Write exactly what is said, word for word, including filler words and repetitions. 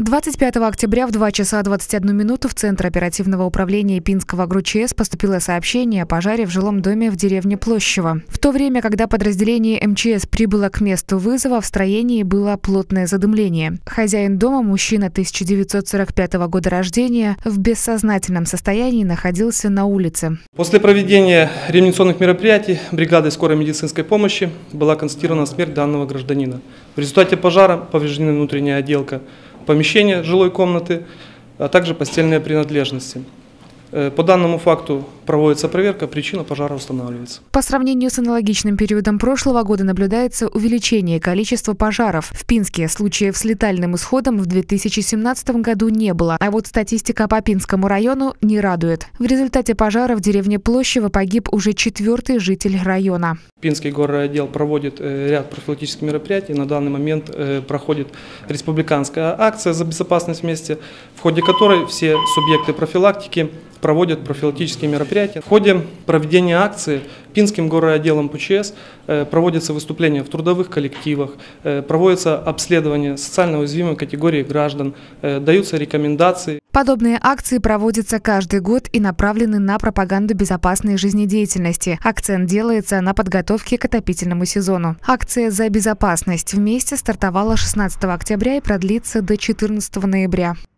двадцать пятого октября в два часа двадцать одну минуту в Центр оперативного управления Пинского ГРУЧС поступило сообщение о пожаре в жилом доме в деревне Площево. В то время, когда подразделение эм че эс прибыло к месту вызова, в строении было плотное задымление. Хозяин дома, мужчина тысяча девятьсот сорок пятого года рождения, в бессознательном состоянии находился на улице. После проведения реанимационных мероприятий бригадой скорой медицинской помощи была констатирована смерть данного гражданина. В результате пожара повреждена внутренняя отделка помещения жилой комнаты, а также постельные принадлежности. По данному факту проводится проверка, причина пожара устанавливается. По сравнению с аналогичным периодом прошлого года наблюдается увеличение количества пожаров. В Пинске случаев с летальным исходом в две тысячи семнадцатом году не было, а вот статистика по Пинскому району не радует. В результате пожара в деревне Площево погиб уже четвертый житель района. Пинский горрайотдел проводит ряд профилактических мероприятий. На данный момент проходит республиканская акция «За безопасность вместе», в ходе которой все субъекты профилактики проводят профилактические мероприятия. В ходе проведения акции Пинским горрайотделом пэ че эс проводятся выступления в трудовых коллективах, проводятся обследования социально уязвимой категории граждан, даются рекомендации. Подобные акции проводятся каждый год и направлены на пропаганду безопасной жизнедеятельности. Акцент делается на подготовке к отопительному сезону. Акция «За безопасность вместе» стартовала шестнадцатого октября и продлится до четырнадцатого ноября.